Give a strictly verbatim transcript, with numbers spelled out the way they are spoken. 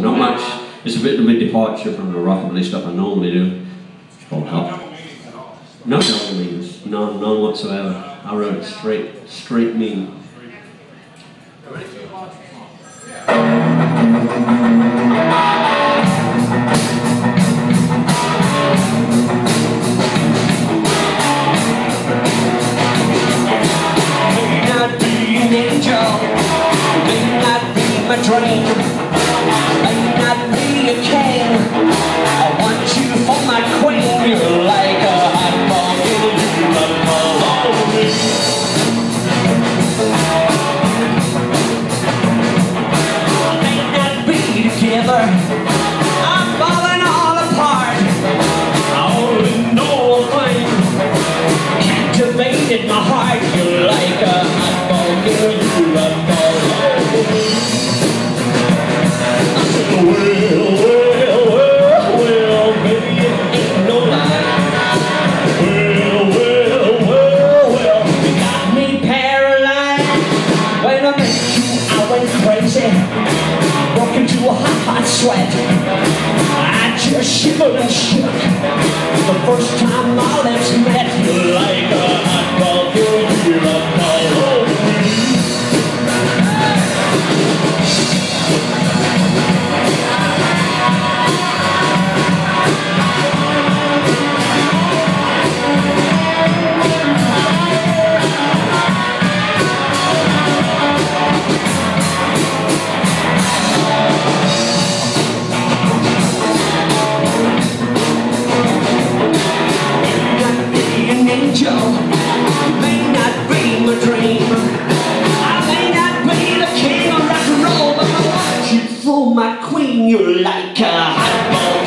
not much. It's a bit of a departure from the rockabilly stuff I normally do. It's called Hop. No double meanings, none, none whatsoever. I wrote it straight, straight meaning. My dream may not be a king. I want you for my queen. You're like a hot ball in you love all me. I may not be together, I'm falling all apart. I only know one thing captivated my heart. You're like a hot ball girl, you love all me. Well, well, well, well, baby, it ain't no lie. Well, well, well, well, you got me paralyzed. When I met you, I went crazy, broke into a hot, hot sweat. I just shivered and shook the first time our lips met. You're like a hot ball girl, you're a ball over me. My queen, you're like a hot ball.